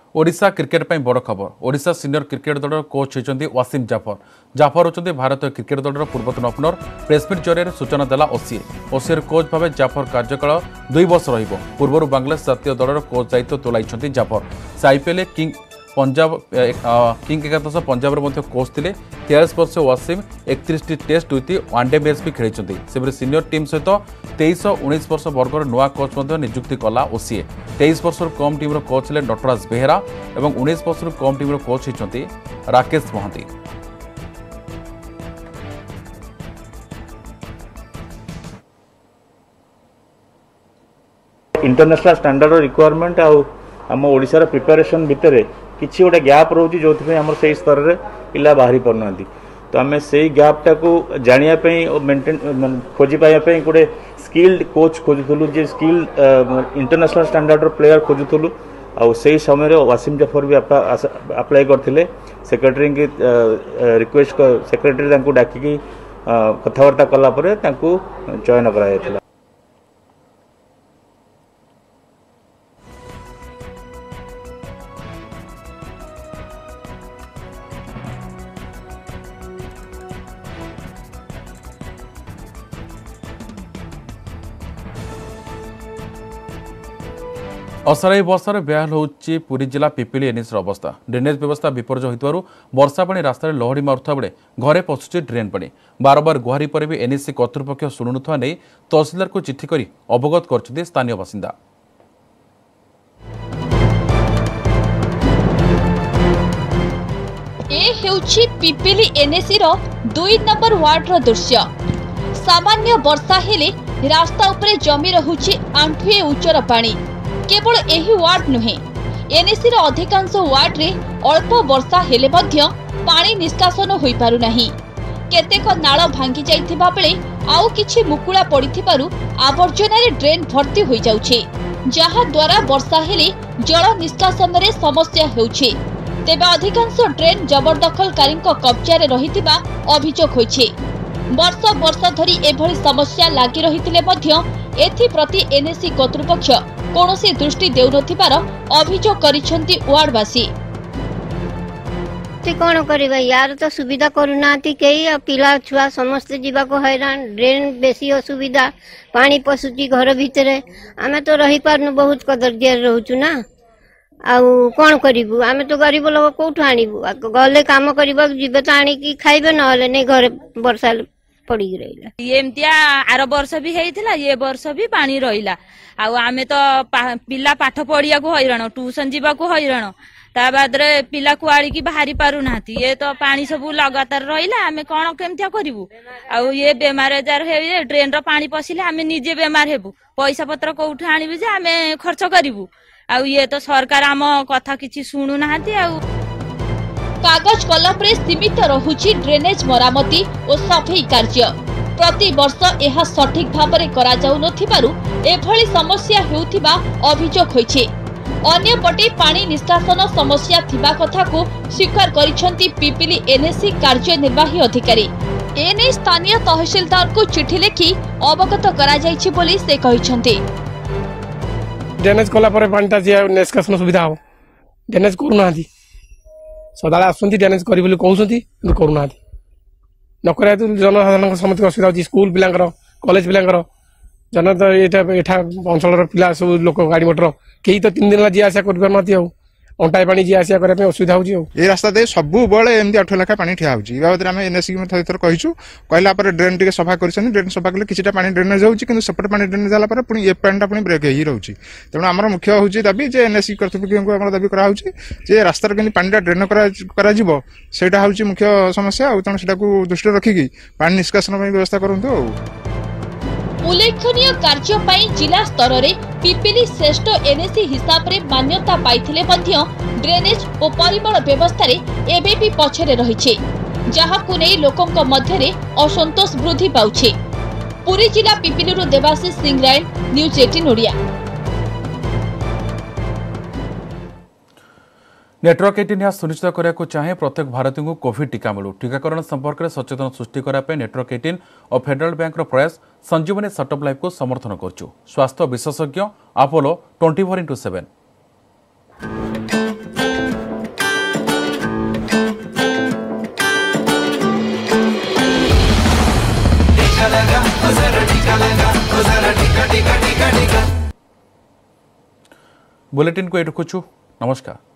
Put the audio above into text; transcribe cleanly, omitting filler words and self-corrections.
Odisha cricket पर बड़ खबर। ओडिशा सीनियर क्रिकेट दल कोच होती वासिम जाफर। जाफर होती भारतीय क्रिकेट दल पूर्वतन ओपनर। प्रेसमिट जरिए सूचना देला ओसीए कोच भाव जाफर कार्यकाल 2 वर्ष पूर्व बांग्लादेश जातीय दल कोच दायित्व तुलाई जाफर। से आईपीएल किंग एकादश पंजाब कोच थे। 43 वर्ष वासिम 31 टेस्ट 2 वनडे मैच भी खेली। से सीनियर टीम सहित 23 और 19 वर्ष वर्गर नुआ कोच नियुक्ति कला ओसीए। 23 वर्ष कम टीम कोच है नटराज बेहेरा और 19 वर्ष कम टीम कोच होती Rakesh Mahanty. International standard requirement आम ओडिशार प्रिपरेशन भितर किसी गोटे गैप रोचे जो आम से स्तर में पिला बाहरी पारना। तो आम से गैपटा को जानापी मेंटेन खोजी पाइबापी गोटे स्किल्ड कोच खोजुलु जे स्किल्ड इंटरनेशनल स्टैंडर्ड प्लेयर खोजुलु। आउ से समय वासिम जाफर भी अप्लाई करते सेक्रेटरी की रिक्वेस्ट सेक्रेटरी डाकिकी कथबार्ता कलापर चयन कर। असाराई वर्षार बेहाल होउछि पुरी जिला पिपिली एनएस अवस्था। ड्रेनेज व्यवस्था विपर्य होइतबारु वर्षा पानी रास्तार लहड़ी मारुथा बेले घरे पशुछि ड्रेन पानी। बार बार गुहारी पर भी एनएससी कर्तृपक्ष शुणुनुवा नहीं तहसिलदार को चिठी करी अवगत करछथि स्थानीय बासिंदा। ए हेउछि पिपिली एनएससी रो 2 नंबर वार्ड रो दृश्य। सामान्य वर्षा हेले रास्ता उपरे जमी रहुछि आंठुए उच्चर पानी। केवल एही वार्ड नुहे एनएससी रो अधिकांश वार्ड रे अल्प वर्षा हेले मध्य पानी निष्कासन होई पारु नाही। केतेक नाळ भांगी जाइथिबा बेले आउ किछि मुकुळा पडिथिबारु आवर्जना रे ड्रेन भर्ती होई जाउछि, जहा द्वारा वर्षा हेले जल निष्कासन रे समस्या हेउछि। तेबे अधिकांश ड्रेन जबरदखलकारी कब्जा रे रहिथिबा अभियोग होइछि। वर्ष वर्ष धरी एभली समस्या लागि रहिथिले मध्य एथि प्रति एनएससी कर्तृपक्ष कौनसी दृष्टि देउनथिबार अभियोग करिसेंती वार्डवासी। कौन करबा यार तो सुविधा करूनाती कई पिला छुआ समस्त जीवा को हैरान। ड्रेन बेसी असुविधा पानी पशुची घर भितर आमे तो रही पारनु बहुत कदरदिया रहउचु ना। आउ कौन करिबु आमे तो गरीब लोग कोठु आनिबु गले काम करबा जीवे तो आनी की खाइबे नहले नै घर वर्षा पड़ी रहिला। एमतिया आर वर्ष भी हेइथिला ये वर्ष भी पानी रहिला। आउ आमे तो पिला पाठ पढ़िया को हैरान ट्यूशन जीवा को हैरान ता बाद रे पिला कुआड़ी की बाहरी पारु नाथी। ये तो पानी सब लगातार रहिला आमे कोन केमतिया करिवु। आउ ये बेमार जार हे ड्रेन रो पानी पसिले आमे निजे बेमार हेबु पैसा पत्र कोठु आनिबु जे आमे खर्च करिवु। आउ ये तो सरकार आम कथा किछि सुनु नाथी। आउ कागज कलम रे सीमित रहुछि ड्रेनेज मरामती और सफाई कार्य। प्रति वर्ष यह सठिक भाव में करा जाउ नथिबारु एभली समस्या हेउथिबा अभियोग होइछे। अन्य पटे पानी निष्कासन समस्या थिबा कथा को स्वीकार करिसेंती पिपिली एनएससी कार्यनिर्वाही अधिकारी। एने स्थानीय तहसीलदार को चिठी लिखि अवगत करा जाइछि बोली से कहिसेंती। ड्रेनेज कला पर पानीटा जे निष्कासन सुविधा हो ड्रेनेज करूनाथि सदा आसुंती ड्रेनेज करी बोली कहउसंती करूनाथि नकरा तो जनसाधारण समस्त असुविधा होची। स्कूल पिलांकर कॉलेज पिलांकर जन तो एठा अंचल पिला सब लोक गाड़ी मोटर कई तो 3 दिन जी आशा कर पारनाती अंटाई पानी जी आशा करने असुविधा होची। ए रास्ता दे सब बळे एमदी 8 लाख पानी ठिया होची। ई बाबत आमे एनएससी में थोर कहिछु कहला पर ड्रेन टिके सफा करछन। ड्रेन सफा करले किछटा पानी ड्रेनेज होची किंतु सेपट पानी ड्रेनेज जाला पर पुनी ए पानीटा पुनी ब्रेक हेई रहउची। तेनु हमर मुख्य होची दाबी जे एनएससी कर्तृपक्ष को हमर दाबी करा होची जे रास्ता केनी पानीटा ड्रेन करा जिवो सेटा होची मुख्य समस्या। तेनु सेटा को दृष्टि रखिकी पानी निष्कासन में व्यवस्था करंतु। उल्लेखनीय कार्य पाई जिला स्तर रे पिपिली श्रेष्ठ एनएससी हिसाब रे मान्यता पाइथिले मध्य ड्रेनेज और परिमल व्यवस्था रे एबे भी पछरे रहिछे, जहाकु नै लोकंक मध्य रे असंतोष वृद्धि पाउछे। पुरी जिला पिपिली रो देवाशीष सिंह राय, न्यूज 18 ओडिया। नेटवर्क 18 यह सुनिश्चित करने चाहे प्रत्येक भारतीय को कोविड टीका मिलू। टीकाकरण संपर्क में सचेतन सृष्टि करने नेटवर्क 18 और फेडरल बैंक प्रयास संजीवनी सेटअप लाइफ को समर्थन करछु। स्वास्थ्य विशेषज्ञ अपोलो 24x7। बुलेटिन को ये रखुछु नमस्कार।